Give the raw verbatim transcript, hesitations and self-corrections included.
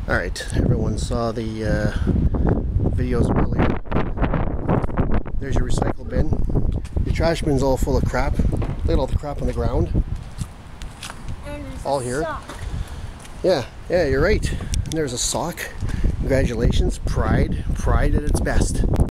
Alright, everyone saw the uh, videos earlier. There's your recycle bin. Your trash bin's all full of crap. Look at all the crap on the ground. And there's all a here. sock. Yeah, yeah, you're right. There's a sock. Congratulations. Pride. Pride at its best.